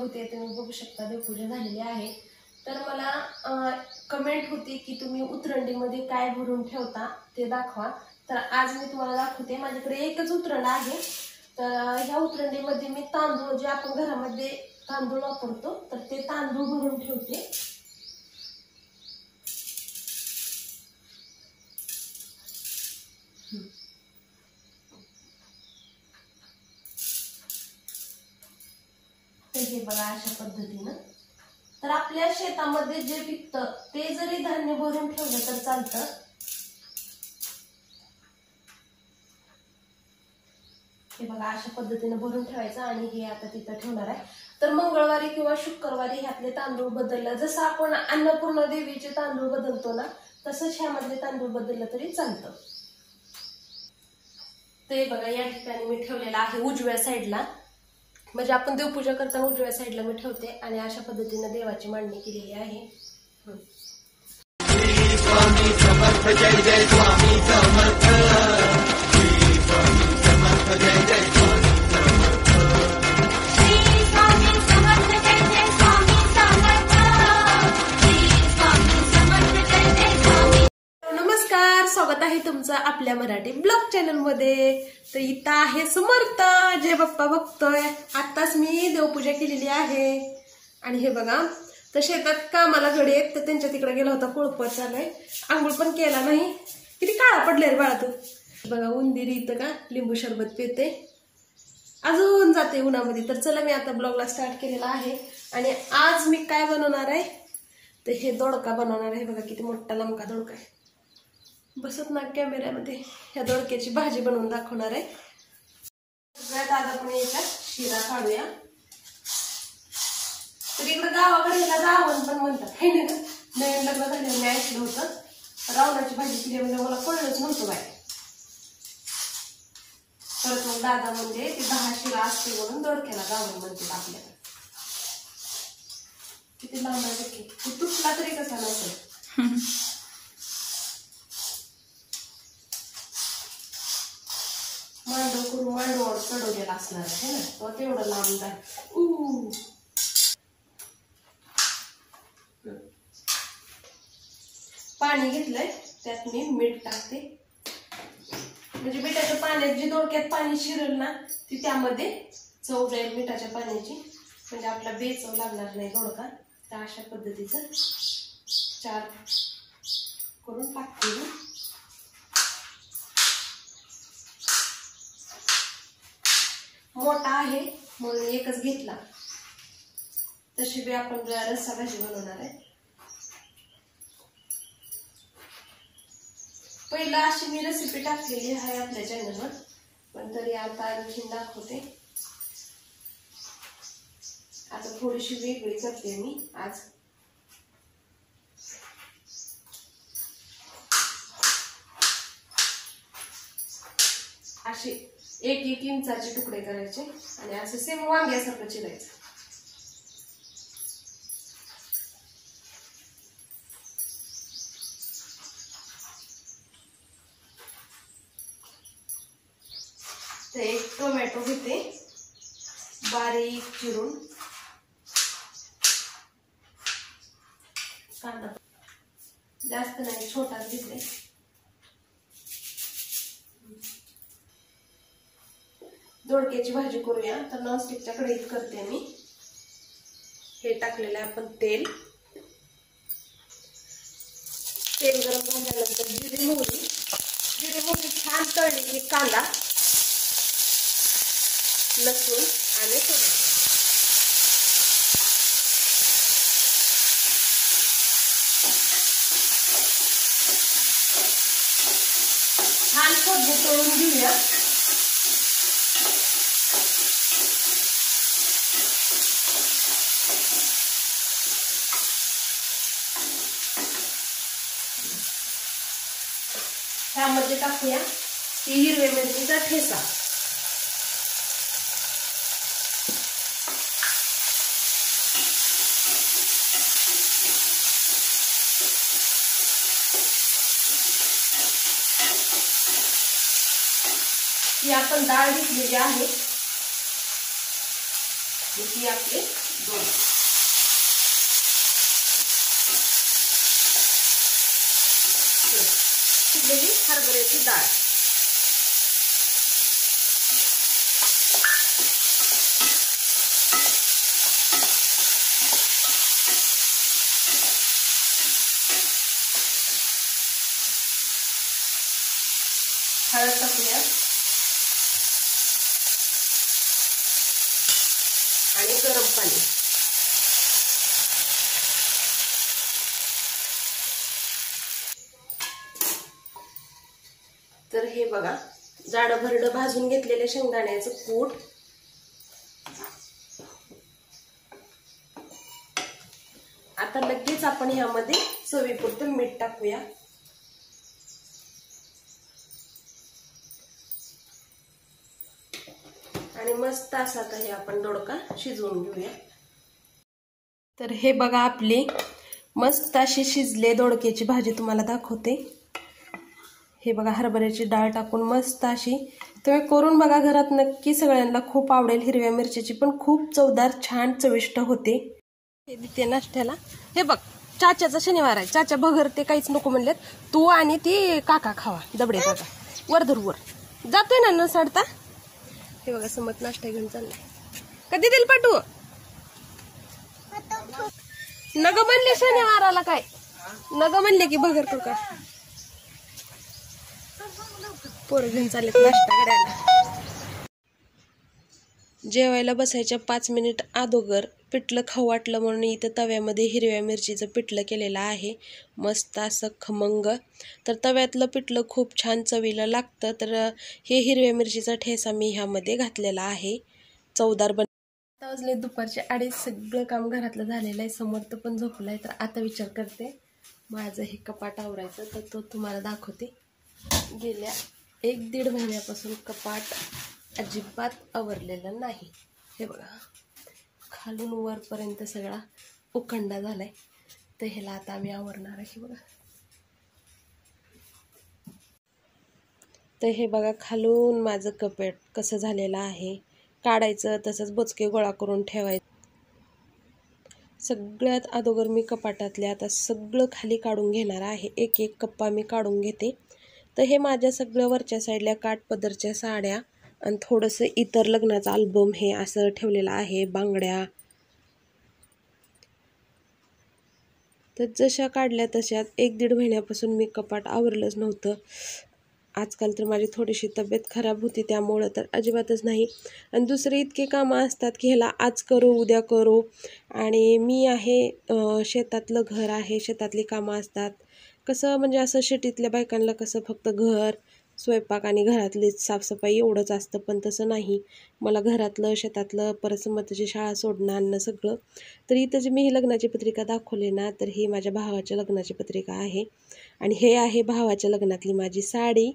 होते तुम्ही बघू शकता, देवपूजा झालेली आहे. तर मला कमेंट होती की तुम्ही उतरंडीमध्ये काय भरून ठेवता ते दाखवा. तर आज मी तुम्हाला दाखवते. माझ्याकडे एकच उतरंड आहे. तर ह्या उतरंडीमध्ये मी तांदूळ, जे आपण घरामध्ये तांदूळ वापरतो, तर ते तांदूळ भरून ठेवते. हे बघा अशा पद्धतीनं. तर आपल्या शेतामध्ये जे पिकतं ते जरी धान्य भरून ठेवलं तर चालतं. हे बघा अशा पद्धतीने भरून ठेवायचं आणि हे आता तिथं ठेवणार आहे. तर मंगळवारी किंवा शुक्रवारी ह्यातले तांदूळ बदललं, जसं आपण अन्नपूर्णा देवीचे तांदूळ बदलतो ना, तसंच ह्यामधले तांदूळ बदललं तरी चालतं. ते बघा या ठिकाणी मी ठेवलेलं आहे उजव्या साईडला, म्हणजे आपण देवपूजा करताना उजव्या साईडला मी ठेवते. आणि अशा पद्धतीने देवाची मांडणी केलेली आहे. स्वामी समर्थ जय जय स्वामी समर्थ, श्री स्वामी समर्थ जय जय स्वामी समर्थ, श्री स्वामी समर्थ जय जय स्वामी समर्थ, श्री स्वामी समर्थ जय जय स्वामी. नमस्कार, स्वागत आहे तुमचं आपल्या मराठी ब्लॉग चॅनल मध्ये. तर इथं आहे समर्थ, जय बाप्पा बघतोय. आताच मी देवपूजा केलेली आहे. आणि हे बघा, तर शेतात कामाला गडी आहेत, तर त्यांच्या तिकडे गेला होता, कोळपत चालूय. आंघोळ पण केला नाही. किती काळा पडले रे बाळा तू. बघा उंदीर इथं का लिंबू सरबत पिते, अजून जाते उन्हामध्ये. तर चला मी आता ब्लॉगला स्टार्ट केलेला आहे. आणि आज मी काय बनवणार आहे, तर हे दोडका बनवणार आहे. बघा किती मोठा लमका दोडका आहे, बसत ना कॅमेऱ्यामध्ये. ह्या दोडक्याची भाजी बनवून दाखवणार आहे. सगळ्यात आधी आपण याचा शिरा काढूया. तर इकडे गावाकडे याला रावण पण म्हणतात, हे ना. नवीन लग्न झाल्यावर मी ऐकलं होतं रावणाची भाजी केली, म्हणजे मला कळलंच नव्हतं बाय. परत मग दादा म्हणजे ते 10 शिरा असते म्हणून दोडक्याला रावण म्हणतात आपल्याला. किती लांब आहे की तुटला तरी कसा नसेल. मांडव करून मांडवावर चढवलेला असणार आहे ना, तो तेवढं लांब आहे. पाणी घेतलंय, त्यात मी मीठ टाकते. म्हणजे मिठाच्या पाण्यात जी दोडक्यात पाणी शिरेल ना, ती त्यामध्ये चव जाईल मिठाच्या पाण्याची, म्हणजे आपला बेचव लागणार नाही दोडका. तर अशा पद्धतीचं 4 करून टाकते मी. मोठा आहे म्हणून एकच घेतला. तशी बी आपण रस्सा भाजी बनवणार आहे. पहिला अशी मी रेसिपी टाकलेली आहे आपल्या चॅनलवर, पण तरी आता आणखीन दाखवते. आता थोडीशी वेगळी करते मी आज. असे 1-1 इंचाचे तुकडे करायचे आणि असं सेम वांग्यासारखं चिरायचं. तर एक टोमॅटो घेते बारीक चिरून. कांदा जास्त नाही, छोटाच घेतले. दोडक्याची भाजी करूया. तर नॉनस्टिकच्या कढईत करते मी. हे टाकलेलं आहे आपण तेल. तेल गरम झाल्यानंतर जिरे मोहरी छान तळली की कांदा, लसूण आणि टोमॅटो. छान फोडणी तळून घेऊया. ह्यामध्ये टाकूया हिरव्या मिरचीचा ठेचा. ही आपण डाळ घेतलेली आहे, ती आपली शिजलेली हरभऱ्याची डाळ, हळद टाकूया आणि गरम पाणी. तर हे बघा जाडं भरडं भाजून घेतलेले शेंगदाण्याचं कूट, आता लगेच आपण ह्यामध्ये चवीपुरतं मीठ टाकूया. आणि मस्त असा आता हे आपण दोडका शिजवून घेऊया. तर हे बघा आपली मस्त अशी शिजले दोडक्याची भाजी तुम्हाला दाखवते. हे बघा हरभऱ्याची डाळ टाकून मस्त अशी तुम्ही करून बघा घरात, नक्की सगळ्यांना खूप आवडेल. हिरव्या मिरचीची पण खूप चवदार छान चविष्ट होते. हे देते नाश्त्याला. हे बघ चाच्याचा शनिवार आहे, चाच्या बगर ते काहीच नको म्हणलेत, तू आणि ती काका खावा, दबडे काका. वर धर जातोय ना न साडता. हे बघा समत नाश्ता घेऊन चाललाय. कधी दिल पाठवू नग म्हणले शनिवाराला, काय नग म्हणले की बगर तो का पोरं घेऊन चाललेत नाश्ता करायला. जेवायला बसायच्या 5 मिनिट अगोदर पिठलं खाऊ वाटलं म्हणून इथं तव्यामध्ये हिरव्या मिरचीचं पिठलं केलेलं आहे, मस्त असं खमंग. तर तव्यातलं पिठलं खूप छान चवीला लागतं. तर हे हिरव्या मिरचीचा ठेसा मी ह्यामध्ये घातलेला आहे, चवदार बन. आता वाजले दुपारचे 2:30, सगळं काम घरातलं झालेलं आहे. समर्थ पण झोपलाय. तर आता विचार करते माझं हे कपाट आवरायचं, तर तो तुम्हाला दाखवते. गेल्या 1-1.5 महिन्यापासून कपाट अजिबात आवरलेलं नाही. हे बघा खालून वरपर्यंत सगळा उखंडा झालाय. तर ह्याला आता आम्ही आवरणार आहे. बघा तर हे बघा खालून माझं कपाट कसं झालेलं आहे. काढायचं तसंच बोचके गोळा करून ठेवायचं. सगळ्यात अगोदर मी कपाटातले आता सगळं खाली काढून घेणार आहे. एक एक कप्पा मी काढून घेते. तर हे माझ्या सगळं वरच्या साईडला काठपदरच्या साड्या आणि थोडंसं इतर लग्नाचा अल्बम हे असं ठेवलेलं आहे, बांगड्या. तर जशा काढल्या तशात 1-1.5 महिन्यापासून मी कपाट आवरलंच नव्हतं. आजकाल तर माझी थोडीशी तब्येत खराब होती, त्यामुळं तर अजिबातच नाही. आणि दुसरे इतके कामं असतात की ह्याला आज करू उद्या करू. आणि मी आहे शेतातलं घर आहे, शेतातली कामं असतात. कसं म्हणजे असं शेतीतल्या बायकांना कसं फक्त घर स्वयंपाक आणि घरातलीच साफसफाई एवढंच असतं, पण तसं नाही. मला घरातलं शेतातलं परत समर्थची शाळा सोडणं आणणं सगळं. तर इथं जे मी ही लग्नाची पत्रिका दाखवली ना, तर ही माझ्या भावाच्या लग्नाची पत्रिका आहे. आणि हे आहे भावाच्या लग्नातली माझी साडी.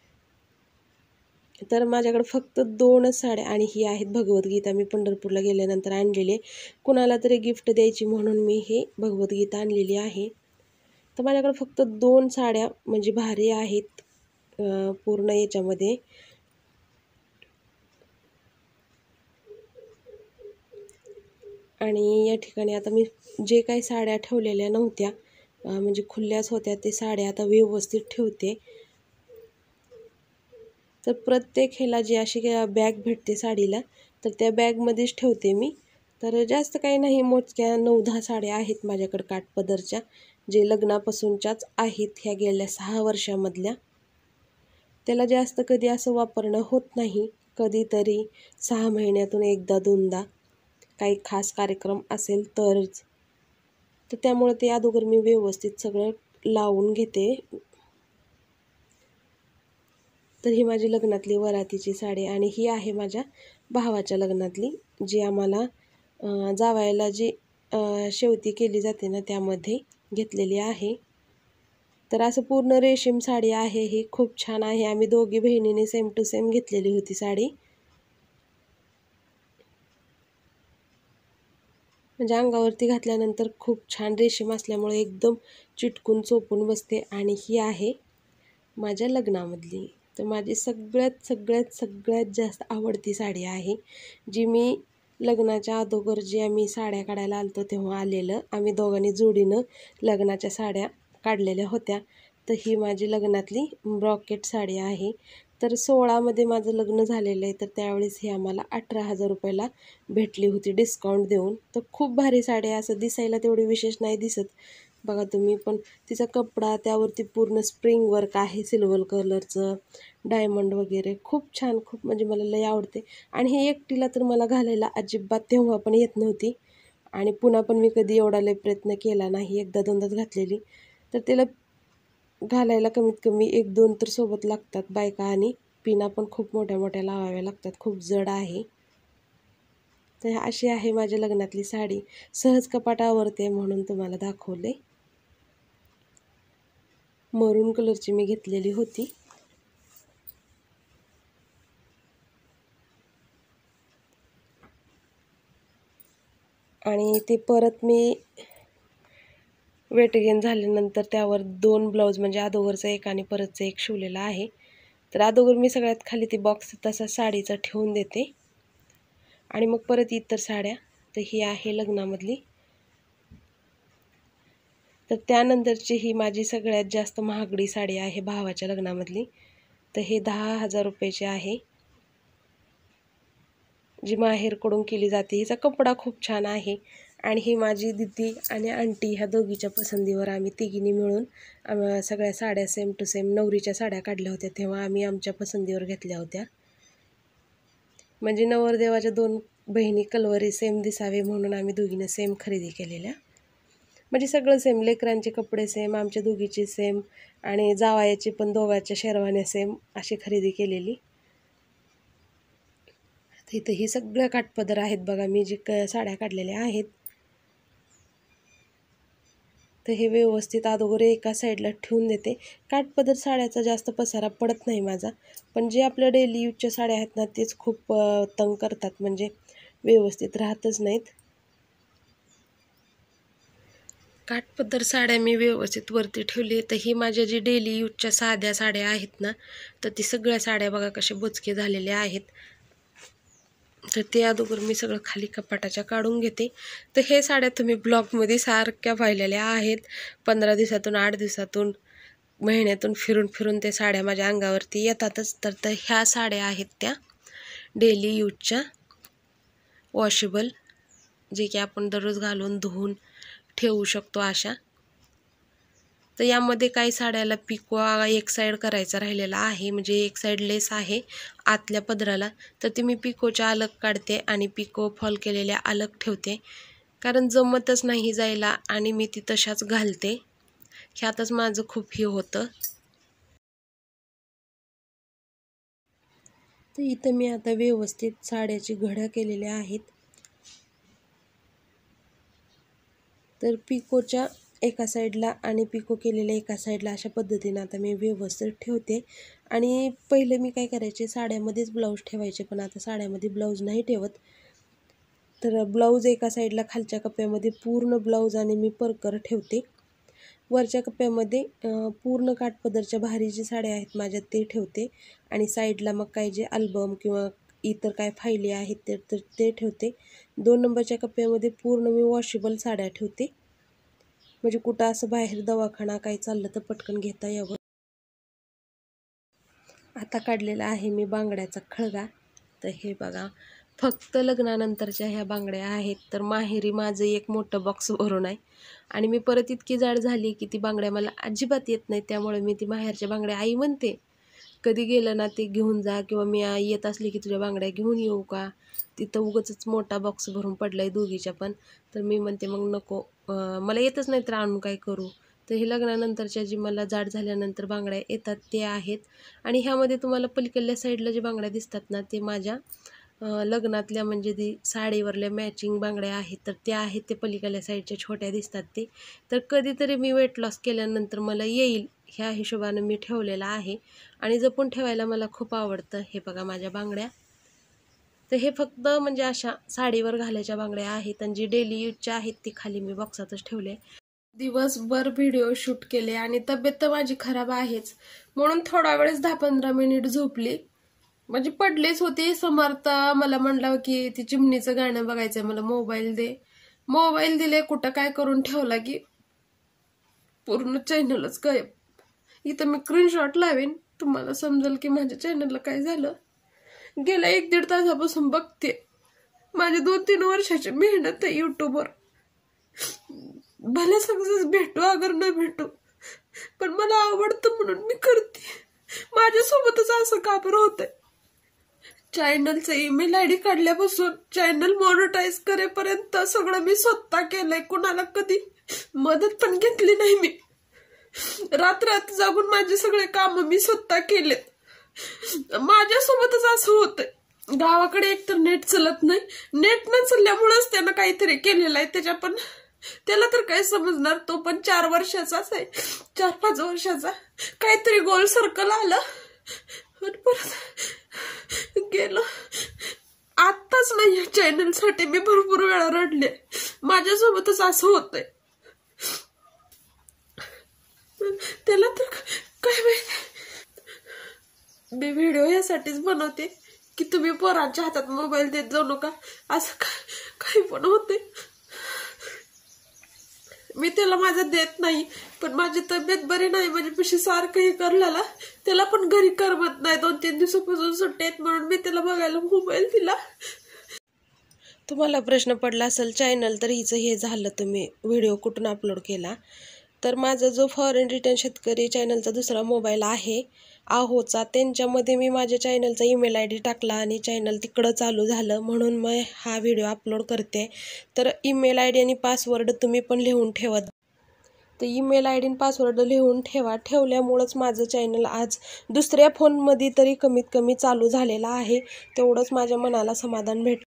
तर माझ्याकडे फक्त 2 साड्या आणि ही आहेत भगवद्गीता, मी पंढरपूरला गेल्यानंतर आणलेली. कुणाला तरी गिफ्ट द्यायची म्हणून मी ही भगवद्गीता आणलेली आहे. तर माझ्याकडे फक्त 2 साड्या म्हणजे भारी आहेत पूर्ण याच्यामध्ये. आणि या ठिकाणी आता मी जे काही साड्या ठेवलेल्या नव्हत्या म्हणजे खुल्याच होत्या, ते साड्या आता व्यवस्थित ठेवते. तर प्रत्येक ह्याला जी अशी बॅग भेटते साडीला, तर त्या बॅगमध्येच ठेवते मी. तर जास्त काही नाही, मोजक्या 9-10 साड्या आहेत माझ्याकडे काठपदरच्या, जे लग्नापासूनच्याच आहेत, ह्या गेल्या 6 वर्षामधल्या. त्याला जास्त कधी असं वापरणं होत नाही, कधीतरी 6 महिन्यातून 1दा-2दा काही खास कार्यक्रम असेल तरच. तर त्यामुळे ते अगोदर मी व्यवस्थित सगळं लावून घेते. तर ही माझी लग्नातली वरातीची साडी आणि ही आहे माझ्या भावाच्या लग्नातली, जी आम्हाला जावयाला जी शेवती केली जाते ना, त्यामध्ये घेतलेली आहे. तर असं पूर्ण रेशीम साडी आहे, ही खूप छान आहे. आम्ही दोघी बहिणीने सेम टू सेम घेतलेली होती साडी. म्हणजे अंगावरती घातल्यानंतर खूप छान रेशीम असल्यामुळे एकदम चिटकून चोपून बसते. आणि ही आहे माझ्या लग्नामधली. तर माझी सगळ्यात जास्त आवडती साडी आहे, जी मी लग्नाच्या अगोदर जे आम्ही साड्या काढायला आलतो तेव्हा आलेलं, आम्ही दोघांनी जोडीनं लग्नाच्या साड्या काढलेल्या होत्या. तर ही माझी लग्नातली ब्रॉकेट साडी आहे. तर 16मध्ये माझं लग्न झालेलं आहे, तर त्यावेळेस ही आम्हाला 18,000 रुपयाला भेटली होती डिस्काउंट देऊन. तर खूप भारी साडी आहे, असं दिसायला तेवढी विशेष नाही दिसत. बघा तुम्ही पण तिचा कपडा, त्यावरती पूर्ण स्प्रिंग वर्क आहे सिल्वर कलरचं, डायमंड वगैरे खूप छान, खूप म्हणजे मला लय आवडते. आणि ही एकटीला तर मला घालायला अजिबात तेव्हा पण येत नव्हती आणि पुन्हा पण मी कधी एवढा लय प्रयत्न केला नाही, एकदा दोनदाच घातलेली. तर तिला घालायला कमीत कमी 1-2 तर सोबत लागतात बायका आणि पिना पण खूप मोठ्या मोठ्या लावाव्या लागतात, खूप जड आहे. तर अशी आहे माझ्या लग्नातली साडी. सहज कपाट आवरते म्हणून तुम्हाला दाखवले. मरून कलरची मी घेतलेली होती. आणि ते परत मी वेट गेन झाल्यानंतर त्यावर 2 ब्लाऊज म्हणजे अगोदरचा एक आणि परतचा एक शिवलेला आहे. तर अगोदर मी सगळ्यात खाली ती बॉक्स तसा साडीचा ठेवून देते आणि मग परत इतर साड्या. तर ही आहे लग्नामधली. तर त्यानंतरची ही माझी सगळ्यात जास्त महागडी साडी आहे भावाच्या लग्नामधली. तर हे 10,000 रुपयाची आहे, जी माहेरकडून केली जाते. हिचा कपडा खूप छान आहे आणि ही माझी दीदी आणि आंटी ह्या दोघीच्या पसंतीवर आम्ही तिघींनी मिळून सगळ्या साड्या सेम टू सेम नवरीच्या साड्या काढल्या होत्या, तेव्हा आम्ही आमच्या पसंतीवर घेतल्या होत्या. म्हणजे नवरदेवाच्या 2 बहिणी कलवरी सेम दिसावे म्हणून आम्ही दोघीनं सेम खरेदी केलेल्या. म्हणजे सगळं सेम, लेकरांचे कपडे सेम, आमच्या दोघीचे सेम आणि जावयाची पण दोघांच्या शेरवान्या सेम अशी खरेदी केलेली. इथं ही सगळ्या काठपदर आहेत बघा, मी जी साड्या काढलेल्या आहेत. तर हे व्यवस्थित अगोदर एका साईडला ठेवून देते. काठपदर साड्याचा जास्त पसारा पडत नाही माझा, पण जे आपल्या डेली यूजच्या साड्या आहेत ना तेच खूप तंग करतात, म्हणजे व्यवस्थित राहतच नाहीत. काठपदर साड्या मी व्यवस्थित वरती ठेवली. तर ही माझ्या जी डेली यूजच्या साध्या साड्या आहेत ना, तर ती सगळ्या साड्या बघा कशा बोचके झालेल्या आहेत. तर ते अगोदर मी सगळं खाली कपाटाच्या काढून घेते. तर हे साड्या तुम्ही ब्लॉगमध्ये सारख्या पाहिलेल्या आहेत. 15 दिवसातून, 8 दिवसातून, महिन्यातून फिरून फिरून ते साड्या माझ्या अंगावरती येतातच. तर ह्या साड्या आहेत त्या डेली यूजच्या वॉशेबल, जे की आपण दररोज घालून धुवून ठेवू शकतो अशा. तर यामध्ये काही साड्याला पिको एक साईड करायचा राहिलेला आहे, म्हणजे एक साईड लेस आहे आतल्या पदराला. तर ती मी पिकोच्या अलग काढते आणि पिको फॉल केलेल्या अलग ठेवते, कारण जमतच नाही जायला आणि मी ती तशाच घालते. ह्यातच माझं खूप हे होतं. तर इथं मी आता व्यवस्थित साड्याची घड्या केलेल्या आहेत. तर पिकोच्या एका साईडला आणि पिको केलेल्या एका साईडला अशा पद्धतीने आता मी व्यवस्थित ठेवते. आणि पहिले मी काय करायचे, साड्यामध्येच ब्लाऊज ठेवायचे, पण आता साड्यामध्ये ब्लाऊज नाही ठेवत. तर ब्लाऊज एका साईडला खालच्या कप्प्यामध्ये पूर्ण ब्लाऊज आणि मी परकर ठेवते. वरच्या कप्प्यामध्ये पूर्ण काठपदरच्या भारी जी साड्या आहेत माझ्या ते ठेवते आणि साईडला मग काय जे अल्बम किंवा इतर काय फायली आहेत तर ते ठेवते. 2 नंबरच्या कप्प्यामध्ये पूर्ण मी वॉशेबल साड्या ठेवते, म्हणजे कुठं असं बाहेर दवाखाना काही चाललं तर पटकन घेता यावं. आता काढलेला आहे मी बांगड्याचा खळगा. तर हे बघा, फक्त लग्नानंतरच्या ह्या बांगड्या आहेत. तर माहेरी माझं एक मोठं बॉक्स भरून आहे आणि मी परत इतकी जाड झाली की ती बांगड्या मला अजिबात येत नाही. त्यामुळे मी ती माहेरच्या बांगड्या, आई म्हणते कधी गेलं ना ते घेऊन जा, किंवा मी येत असली की तुझ्या बांगड्या घेऊन येऊ का. तिथं उगाचच मोठा बॉक्स भरून पडला आहे दोघीच्या पण. तर मी म्हणते मग नको, मला येतच नाही तर आणून काय करू. तर हे लग्नानंतरच्या जी मला जाड झाल्यानंतर बांगड्या येतात ते आहेत. आणि ह्यामध्ये तुम्हाला पलीकडल्या साईडला जे बांगड्या दिसतात ना ते माझ्या लग्नातल्या, म्हणजे ती साडीवरल्या मॅचिंग बांगड्या आहेत. तर त्या आहेत ते पलीकडल्या साईडच्या छोट्या दिसतात ते. तर कधीतरी मी वेट लॉस केल्यानंतर मला येईल ह्या हिशोबानं मी ठेवलेला आहे आणि जपून ठेवायला मला खूप आवडतं. हे बघा माझ्या बांगड्या. तर हे फक्त म्हणजे अशा साडीवर घालायच्या बांगड्या आहेत आणि जी डेली यूजच्या आहेत ती खाली मी बॉक्सातच ठेवले. दिवसभर व्हिडिओ शूट केले आणि तब्येत तर माझी खराब आहेच, म्हणून थोडा वेळेस 10-15 मिनिट झोपली म्हणजे पडलेच होते. समर्थ मला म्हणला की ती चिमणीचं गाणं बघायचंय, मला मोबाईल दे. मोबाईल दिले, कुठं काय करून ठेवला की पूर्ण चॅनलच गायब. इथं मी स्क्रीनशॉट लावेन, तुम्हाला समजेल की माझ्या चॅनलला काय झालं. गेल्या 1-1.5 तासापासून बघते. माझी 2-3 वर्षाची मेहनत आहे युट्यूबवर. भले सक्सेस भेटू अगर न भेटू, पण मला आवडतं म्हणून मी करते. माझ्यासोबतच असं का बरं होतंय. चॅनलचं ईमेल आयडी काढल्यापासून चॅनल मॉनिटाईज करेपर्यंत सगळं मी स्वतः केलंय. कुणाला कधी मदत पण घेतली नाही मी. रात्र जागून माझे सगळे काम मी स्वतः केलेत. माझ्यासोबतच असं होतंय. गावाकडे एकतर नेट चलत नाही. नेट न चालल्यामुळेच त्यानं काहीतरी केलेलं आहे. त्याला तर काय समजणार. तो पण 4 वर्षाचाच आहे, 4-5 वर्षाचा. काहीतरी गोल सर्कल आलं आणि परत गेलं. आत्ताच नाही, या चॅनलसाठी मी भरपूर वेळा रडले. माझ्यासोबतच असं होतंय. त्याला तर काय माहिती. मी व्हिडिओ यासाठीच बनवते की तुम्ही पोरांच्या हातात मोबाईल देत जाऊ नका. असं काही पण होते. मी त्याला माझा देत नाही, पण माझी तब्येत बरी नाही. माझ्यापाशी सारखं हे करलेला. त्याला पण घरी करमत नाही. 2-3 दिवसापासून सुट्ट्यात म्हणून मी त्याला बघायला मोबाईल दिला. तुम्हाला प्रश्न पडला असेल, चॅनल तर हिचं हे झालं, तुम्ही व्हिडिओ कुठून अपलोड केला. तर माझा जो फॉरेन रिटर्न शेतकरी चॅनलचा दुसरा मोबाईल आहे आहोचा, त्यांच्यामध्ये मी माझ्या चॅनलचा ईमेल आय डी टाकला आणि चॅनल तिकडं चालू झालं, म्हणून मी हा व्हिडिओ अपलोड करते. तर ईमेल आय डी आणि पासवर्ड तुम्ही पण लिहून ठेवा. तर ईमेल आय डी आणि पासवर्ड लिहून ठेवा. ठेवल्यामुळंच माझं चॅनल आज दुसऱ्या फोनमध्ये तरी कमीत कमी चालू झालेलं आहे. तेवढंच माझ्या मनाला समाधान भेटतं.